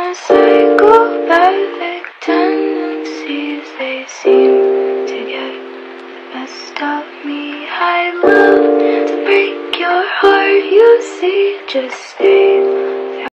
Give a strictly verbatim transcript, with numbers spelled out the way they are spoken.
Psychopathic tendencies, they seem to get the best of me. I'd love to break your heart, you see, just stay